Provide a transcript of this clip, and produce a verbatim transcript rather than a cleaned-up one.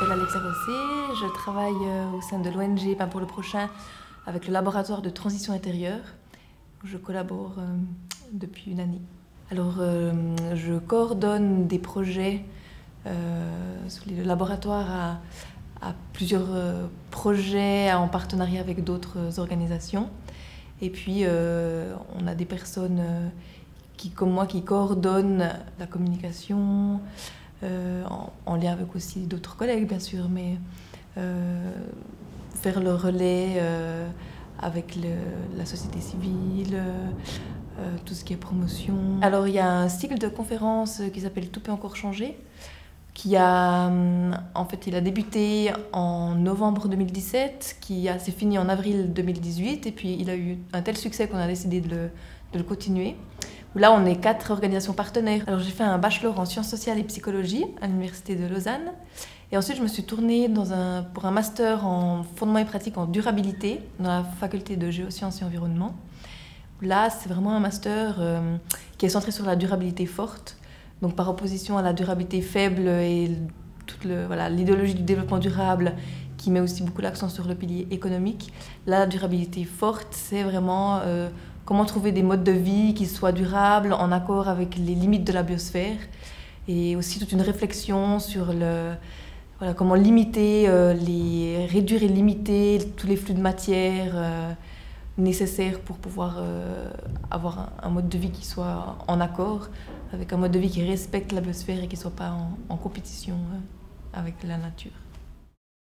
m'appelle Alexa Rossé, je travaille au sein de l'O N G Pain pour le Prochain avec le laboratoire de transition intérieure où je collabore euh, depuis une année. Alors, euh, je coordonne des projets. Euh, le laboratoire a, a plusieurs euh, projets en partenariat avec d'autres organisations. Et puis, euh, on a des personnes euh, qui, comme moi, qui coordonnent la communication, euh, en, en lien avec aussi d'autres collègues, bien sûr, mais euh, faire le relais euh, avec le, la société civile, euh, tout ce qui est promotion. Alors, il y a un cycle de conférences qui s'appelle Tout peut encore changer, qui a, en fait, il a débuté en novembre deux mille dix-sept, qui s'est fini en avril deux mille dix-huit, et puis il a eu un tel succès qu'on a décidé de le, de le continuer. Là, on est quatre organisations partenaires. Alors, j'ai fait un bachelor en sciences sociales et psychologie à l'université de Lausanne, et ensuite je me suis tournée dans un, pour un master en fondement et pratique en durabilité dans la faculté de géosciences et environnement. Là, c'est vraiment un master euh, qui est centré sur la durabilité forte. Donc, par opposition à la durabilité faible et toute le, voilà, l'idéologie du développement durable qui met aussi beaucoup l'accent sur le pilier économique, la durabilité forte, c'est vraiment euh, comment trouver des modes de vie qui soient durables, en accord avec les limites de la biosphère, et aussi toute une réflexion sur le, voilà, comment limiter, euh, les, réduire et limiter tous les flux de matière euh, nécessaires pour pouvoir euh, avoir un, un mode de vie qui soit en accord avec un mode de vie qui respecte la biosphère et qui ne soit pas en, en compétition euh, avec la nature.